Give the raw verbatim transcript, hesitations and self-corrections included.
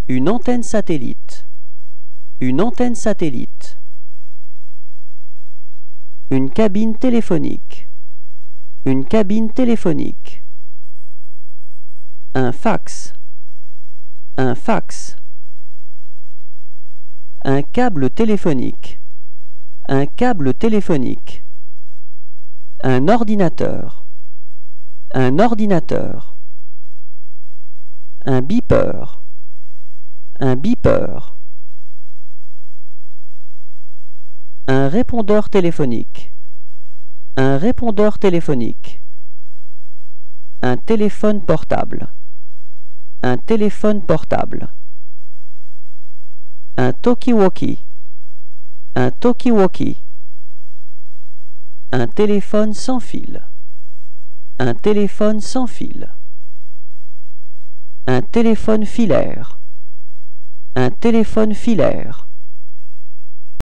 Une antenne satellite. Une antenne satellite. Une cabine téléphonique. Une cabine téléphonique. Un fax. Un fax. Un câble téléphonique. Un câble téléphonique. Un ordinateur. Un ordinateur. Un beeper. Un beeper. Un répondeur téléphonique. Un répondeur téléphonique. Un téléphone portable. Un téléphone portable. Un talkie-walkie. Un talkie-walkie. Un téléphone sans fil. Un téléphone sans fil. Un téléphone filaire. Un téléphone filaire.